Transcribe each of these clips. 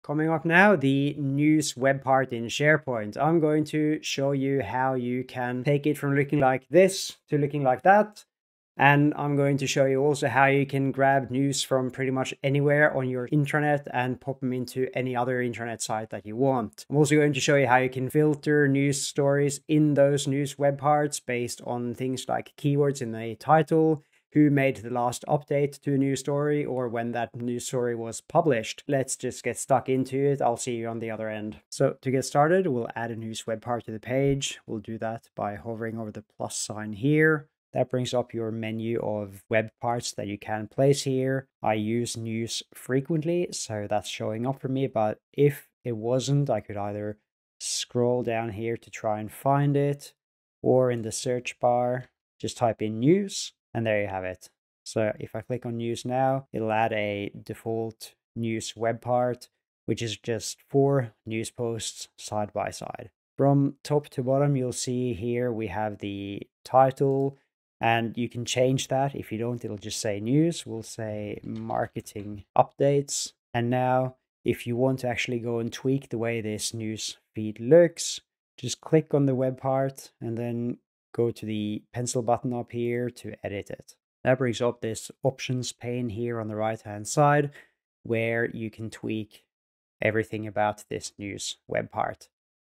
Coming up now, the news web part in SharePoint. I'm going to show you how you can take it from looking like this to looking like that. And I'm going to show you also how you can grab news from pretty much anywhere on your intranet and pop them into any other intranet site that you want. I'm also going to show you how you can filter news stories in those news web parts based on things like keywords in the title, who made the last update to a news story, or when that news story was published. Let's just get stuck into it. I'll see you on the other end. So to get started, we'll add a news web part to the page. We'll do that by hovering over the plus sign here. That brings up your menu of web parts that you can place here. I use news frequently, so that's showing up for me, but if it wasn't, I could either scroll down here to try and find it, or in the search bar, just type in news. And there you have it. So if I click on news now, it'll add a default news web part, which is just 4 news posts side by side. From top to bottom, you'll see here we have the title, and you can change that. If you don't, it'll just say news. We'll say marketing updates. And now if you want to actually go and tweak the way this news feed looks, just click on the web part and then go to the pencil button up here to edit it. That brings up this options pane here on the right hand side, where you can tweak everything about this news web part.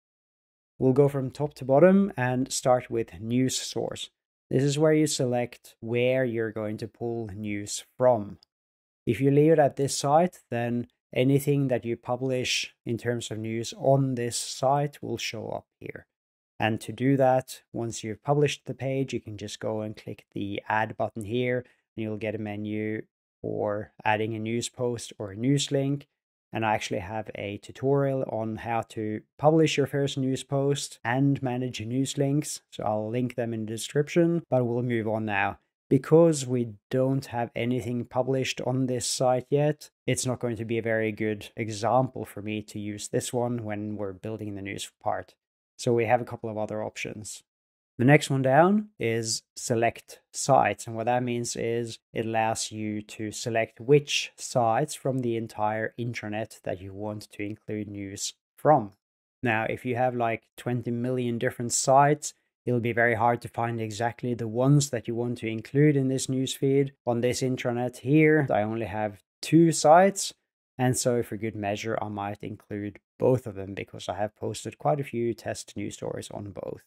We'll go from top to bottom and start with news source. This is where you select where you're going to pull news from. If you leave it at this site, then anything that you publish in terms of news on this site will show up here. And to do that, once you've published the page, you can just go and click the add button here, and you'll get a menu for adding a news post or a news link. And I actually have a tutorial on how to publish your first news post and manage news links. So I'll link them in the description, but we'll move on now. Because we don't have anything published on this site yet, it's not going to be a very good example for me to use this one when we're building the news part. So we have a couple of other options. The next one down is select sites. And what that means is it allows you to select which sites from the entire intranet that you want to include news from. Now, if you have like 20 million different sites, it'll be very hard to find exactly the ones that you want to include in this news feed. On this intranet here, I only have 2 sites. And so for good measure, I might include both of them because I have posted quite a few test news stories on both.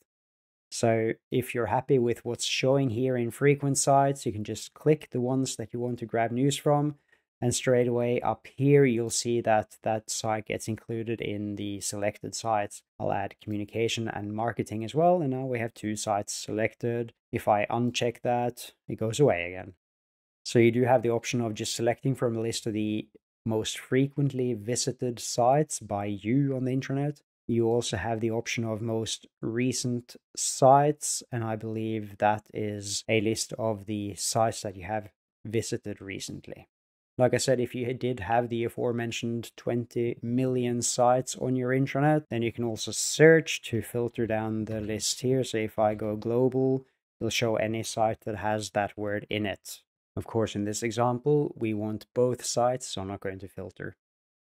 So if you're happy with what's showing here in frequent sites, you can just click the ones that you want to grab news from. And straight away up here, you'll see that that site gets included in the selected sites. I'll add communication and marketing as well. And now we have 2 sites selected. If I uncheck that, it goes away again. So you do have the option of just selecting from a list of the most frequently visited sites by you on the intranet. You also have the option of most recent sites, and I believe that is a list of the sites that you have visited recently. Like I said, if you did have the aforementioned 20 million sites on your intranet, then you can also search to filter down the list here. So if I go global, it'll show any site that has that word in it. Of course, in this example, we want both sites, so I'm not going to filter.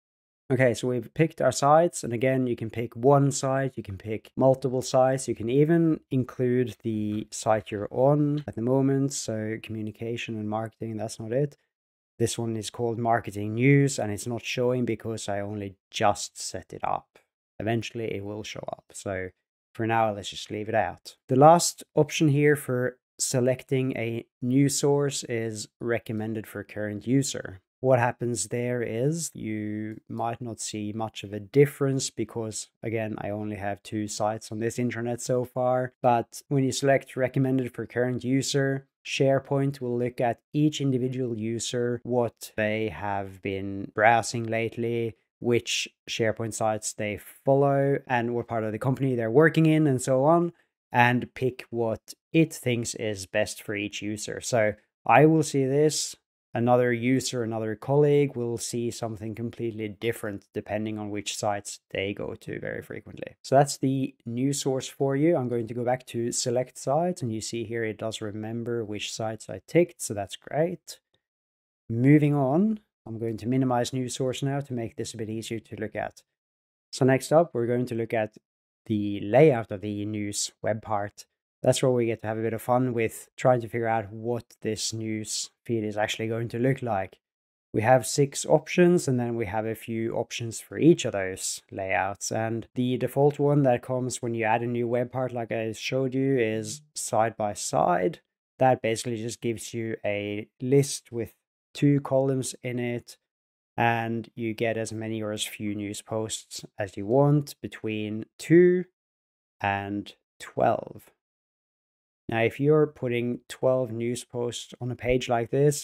Okay, so we've picked our sites, and again, you can pick one site, you can pick multiple sites, you can even include the site you're on at the moment, so communication and marketing, that's not it. This one is called marketing news, and it's not showing because I only just set it up. Eventually, it will show up, so for now, let's just leave it out. The last option here for selecting a news source is recommended for current user. What happens there is you might not see much of a difference because, again, I only have 2 sites on this intranet so far. But when you select recommended for current user, SharePoint will look at each individual user, what they have been browsing lately, which SharePoint sites they follow, and what part of the company they're working in, and so on, and pick what it thinks is best for each user. So I will see this, another user, another colleague will see something completely different depending on which sites they go to very frequently. So that's the news source for you. I'm going to go back to select sites, and you see here it does remember which sites I ticked, so that's great. Moving on, I'm going to minimize news source now to make this a bit easier to look at. So next up, we're going to look at the layout of the news web part. That's where we get to have a bit of fun with trying to figure out what this news feed is actually going to look like. We have 6 options, and then we have a few options for each of those layouts. And the default one that comes when you add a new web part, like I showed you, is side by side. That basically just gives you a list with 2 columns in it, and you get as many or as few news posts as you want between 2 and 12. Now, if you're putting 12 news posts on a page like this,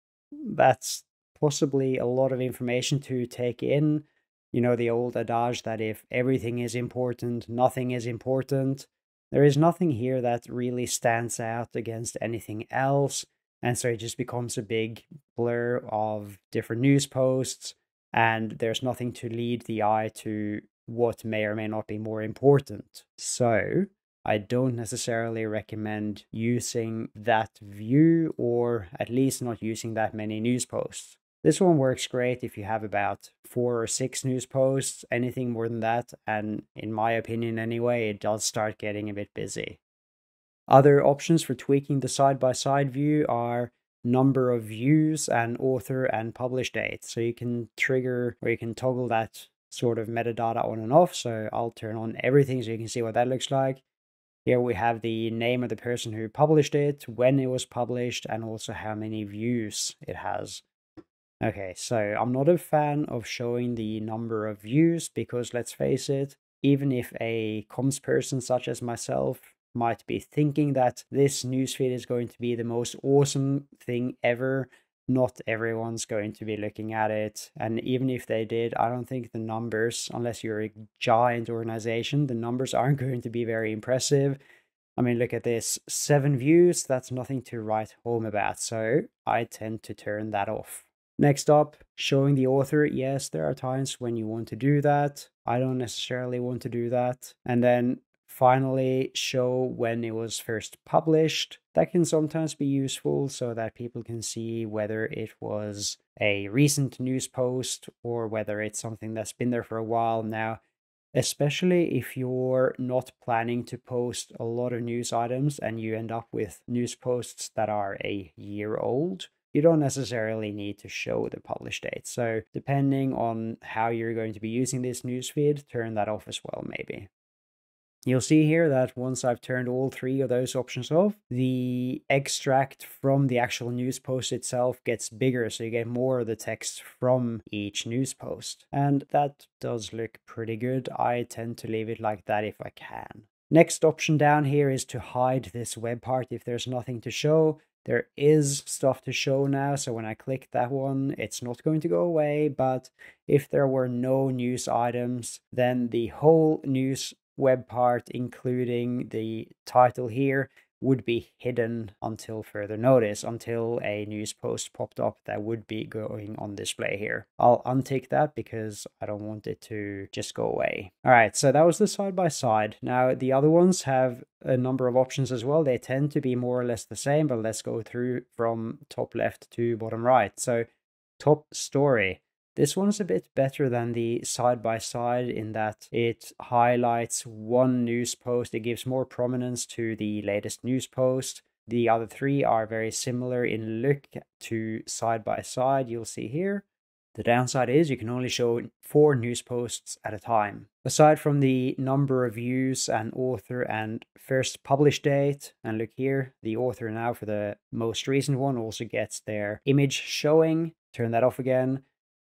that's possibly a lot of information to take in. You know, the old adage that if everything is important, nothing is important. There is nothing here that really stands out against anything else. And so it just becomes a big blur of different news posts, and there's nothing to lead the eye to what may or may not be more important. So I don't necessarily recommend using that view, or at least not using that many news posts. This one works great if you have about 4 or 6 news posts. Anything more than that, and in my opinion anyway, it does start getting a bit busy. Other options for tweaking the side-by-side view are number of views and author and publish date. So you can trigger, or you can toggle that sort of metadata on and off. So I'll turn on everything so you can see what that looks like. Here we have the name of the person who published it, when it was published, and also how many views it has. Okay, so I'm not a fan of showing the number of views because, let's face it, even if a comms person such as myself might be thinking that this newsfeed is going to be the most awesome thing ever, not everyone's going to be looking at it. And even if they did, I don't think the numbers, unless you're a giant organization, the numbers aren't going to be very impressive. I mean, look at this, 7 views, that's nothing to write home about. So I tend to turn that off. Next up, showing the author. Yes, there are times when you want to do that. I don't necessarily want to do that. And then finally, show when it was first published. That can sometimes be useful so that people can see whether it was a recent news post or whether it's something that's been there for a while now. Especially if you're not planning to post a lot of news items and you end up with news posts that are a year old, you don't necessarily need to show the publish date. So depending on how you're going to be using this newsfeed, turn that off as well, maybe. You'll see here that once I've turned all 3 of those options off, the extract from the actual news post itself gets bigger, so you get more of the text from each news post. And that does look pretty good. I tend to leave it like that if I can. Next option down here is to hide this web part if there's nothing to show. There is stuff to show now, so when I click that one, it's not going to go away, but if there were no news items, then the whole news web part, including the title here, would be hidden until further notice, until a news post popped up that would be going on display here. I'll untick that because I don't want it to just go away. All right, so that was the side by side. Now the other ones have a number of options as well. They tend to be more or less the same, but let's go through from top left to bottom right. So top story. This one's a bit better than the side-by-side in that it highlights one news post. It gives more prominence to the latest news post. The other 3 are very similar in look to side-by-side, you'll see here. The downside is you can only show 4 news posts at a time. Aside from the number of views and author and first published date, and look here, the author now for the most recent one also gets their image showing. Turn that off again.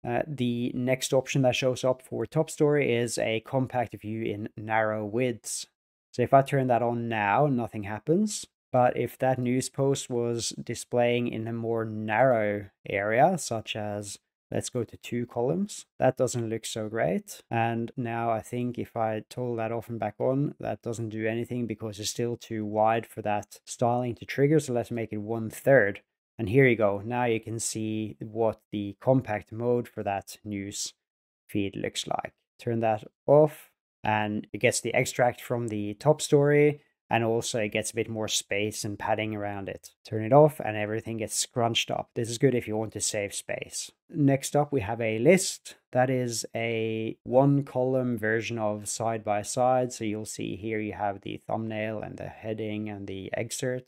The next option that shows up for top story is a compact view in narrow widths. So if I turn that on now, nothing happens. But if that news post was displaying in a more narrow area, such as, let's go to 2 columns, that doesn't look so great. And now I think if I toggle that off and back on, that doesn't do anything because it's still too wide for that styling to trigger. So let's make it 1/3. And here you go. Now you can see what the compact mode for that news feed looks like. Turn that off and it gets the extract from the top story. And also it gets a bit more space and padding around it. Turn it off and everything gets scrunched up. This is good if you want to save space. Next up, we have a list. That is a 1-column version of side by side. So you'll see here you have the thumbnail and the heading and the excerpt.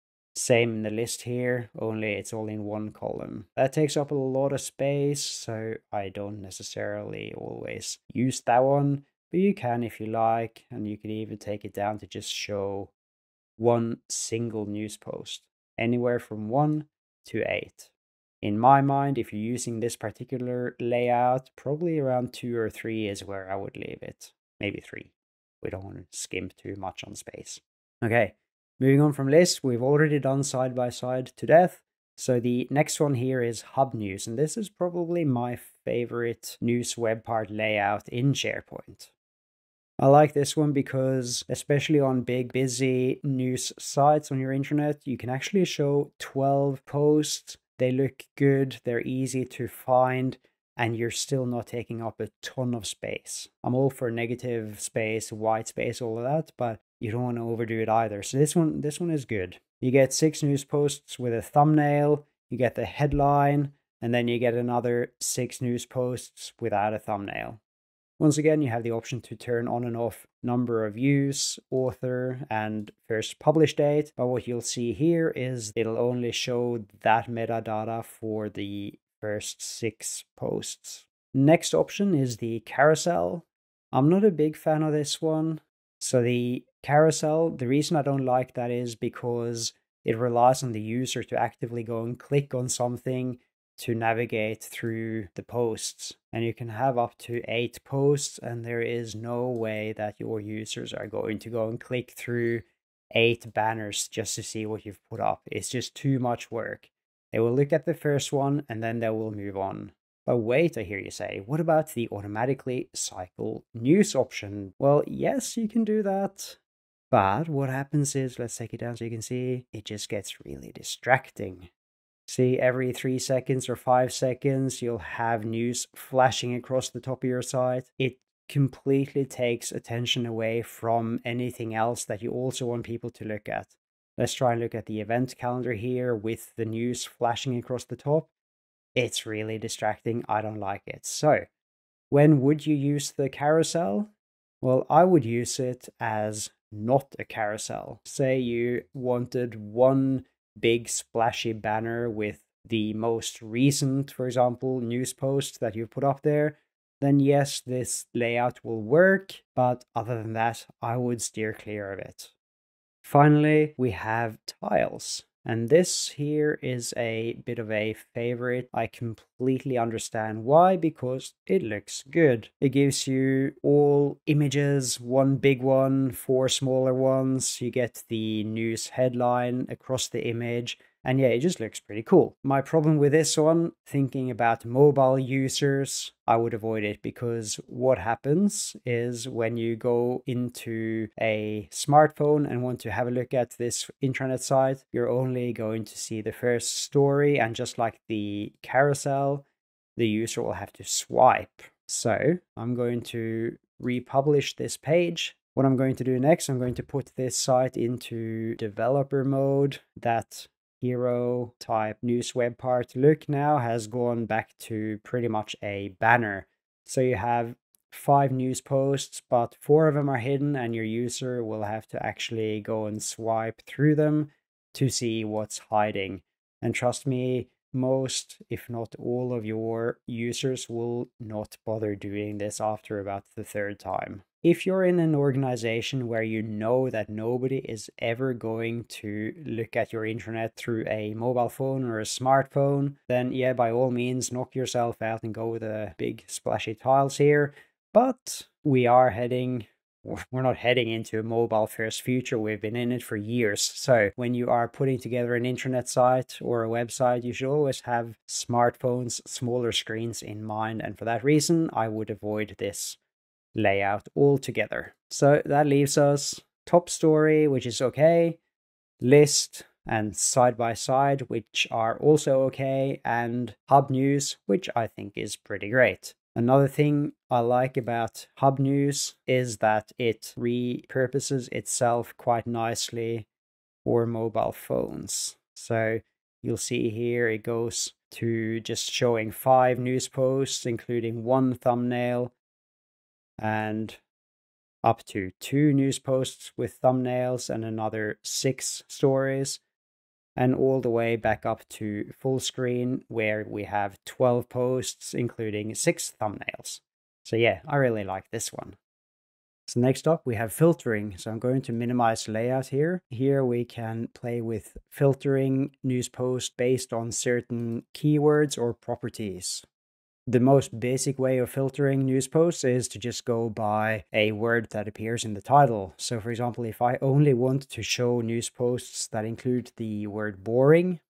Same in the list here, only it's all in 1 column. That takes up a lot of space, so I don't necessarily always use that one. But you can if you like, and you can even take it down to just show 1 single news post, anywhere from 1 to 8. In my mind, if you're using this particular layout, probably around 2 or 3 is where I would leave it. Maybe 3. We don't want to skimp too much on space. Okay, moving on from list, we've already done side by side to death. So the next one here is Hub News, and this is probably my favorite news web part layout in SharePoint. I like this one because, especially on big, busy news sites on your intranet, you can actually show 12 posts. They look good, they're easy to find, and you're still not taking up a ton of space. I'm all for negative space, white space, all of that, but you don't want to overdo it either. So this one is good. You get 6 news posts with a thumbnail, you get the headline, and then you get another 6 news posts without a thumbnail. Once again, you have the option to turn on and off number of views, author, and first publish date. But what you'll see here is it'll only show that metadata for the first 6 posts. Next option is the carousel. I'm not a big fan of this one. So the carousel, the reason I don't like that is because it relies on the user to actively go and click on something to navigate through the posts. And you can have up to 8 posts, and there is no way that your users are going to go and click through 8 banners just to see what you've put up. It's just too much work. They will look at the first one and then they will move on. But wait, I hear you say, what about the automatically cycle news option? Well, yes, you can do that. But what happens is, let's take it down so you can see, it just gets really distracting. See, every 3 seconds or 5 seconds, you'll have news flashing across the top of your site. It completely takes attention away from anything else that you also want people to look at. Let's try and look at the event calendar here with the news flashing across the top. It's really distracting. I don't like it. So, when would you use the carousel? Well, I would use it as not a carousel. Say you wanted one big splashy banner with the most recent, for example, news post that you've put up there, then yes, this layout will work, but other than that, I would steer clear of it. Finally, we have tiles. And this here is a bit of a favorite. I completely understand why, because it looks good. It gives you all images, one big one, 4 smaller ones. You get the news headline across the image. And yeah, it just looks pretty cool. My problem with this one, thinking about mobile users, I would avoid it because what happens is when you go into a smartphone and want to have a look at this intranet site, you're only going to see the first story, and just like the carousel, the user will have to swipe. So I'm going to republish this page. What I'm going to do next, I'm going to put this site into developer mode. That hero type news web part look now has gone back to pretty much a banner. So you have 5 news posts, but 4 of them are hidden, and your user will have to actually go and swipe through them to see what's hiding. And trust me, most, if not all of your users will not bother doing this after about the 3rd time. If you're in an organization where you know that nobody is ever going to look at your intranet through a mobile phone or a smartphone, then yeah, by all means, knock yourself out and go with the big splashy tiles here. But we're not heading into a mobile first future. We've been in it for years. So when you are putting together an intranet site or a website, you should always have smartphones, smaller screens in mind. And for that reason, I would avoid this layout altogether. So that leaves us top story, which is okay, list and side by side, which are also okay, and hub news, which I think is pretty great. Another thing I like about Hub News is that it repurposes itself quite nicely for mobile phones. So you'll see here it goes to just showing 5 news posts, including 1 thumbnail, and up to 2 news posts with thumbnails and another 6 stories, and all the way back up to full screen where we have 12 posts, including 6 thumbnails. So yeah, I really like this one. So next up we have filtering. So I'm going to minimize layout here. Here we can play with filtering news posts based on certain keywords or properties. The most basic way of filtering news posts is to just go by a word that appears in the title. So for example, if I only want to show news posts that include the word boring,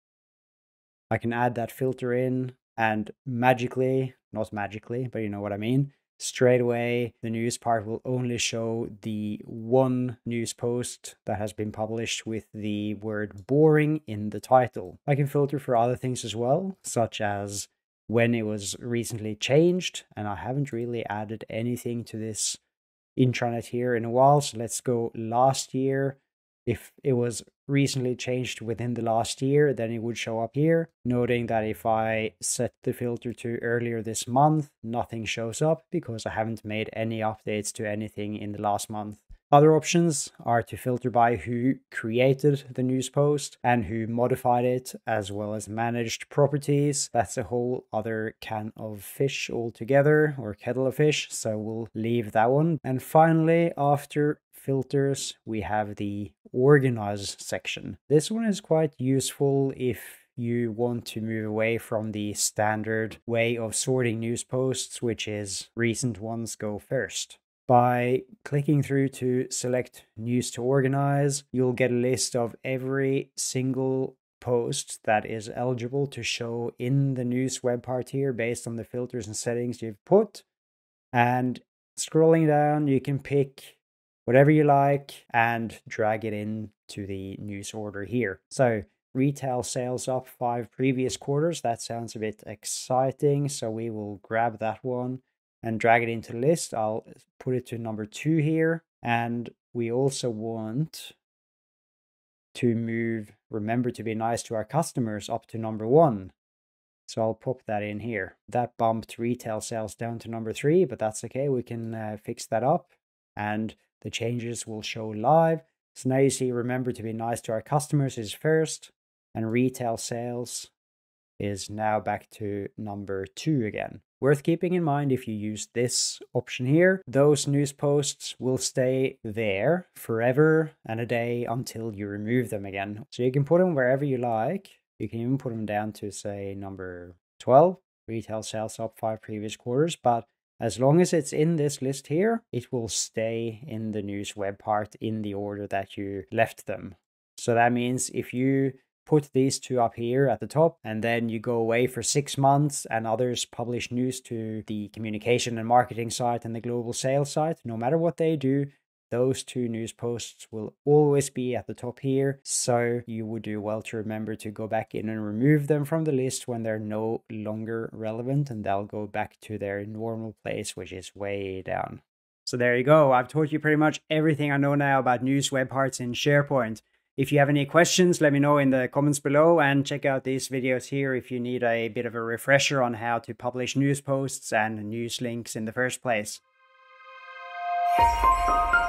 I can add that filter in, and magically, not magically, but you know what I mean, straight away the news part will only show the one news post that has been published with the word boring in the title. I can filter for other things as well, such as when it was recently changed, and I haven't really added anything to this intranet here in a while. So let's go last year. If it was recently changed within the last year, then it would show up here, noting that if I set the filter to earlier this month, nothing shows up because I haven't made any updates to anything in the last month. Other options are to filter by who created the news post and who modified it, as well as managed properties. That's a whole other can of fish altogether, or kettle of fish, so we'll leave that one. And finally, after filters, we have the organize section. This one is quite useful if you want to move away from the standard way of sorting news posts, which is recent ones go first. By clicking through to select news to organize, you'll get a list of every single post that is eligible to show in the news web part here based on the filters and settings you've put. And scrolling down, you can pick whatever you like and drag it into the news order here. So retail sales up 5 previous quarters. That sounds a bit exciting. So we will grab that one and drag it into the list. I'll put it to number 2 here. And we also want to move remember to be nice to our customers up to number 1. So I'll pop that in here. That bumped retail sales down to number 3, but that's okay. We can fix that up and the changes will show live. So now you see remember to be nice to our customers is first, and retail sales is now back to number 2 again. Worth keeping in mind, if you use this option here, those news posts will stay there forever and a day until you remove them again. So you can put them wherever you like. You can even put them down to, say, number 12, retail sales up 5 previous quarters, but as long as it's in this list here, it will stay in the news web part in the order that you left them. So that means if you put these 2 up here at the top and then you go away for 6 months and others publish news to the communication and marketing site and the global sales site, no matter what they do, those 2 news posts will always be at the top here. So you would do well to remember to go back in and remove them from the list when they're no longer relevant, and they'll go back to their normal place, which is way down. So there you go. I've taught you pretty much everything I know now about news web parts in SharePoint. If you have any questions, let me know in the comments below, and check out these videos here if you need a bit of a refresher on how to publish news posts and news links in the first place.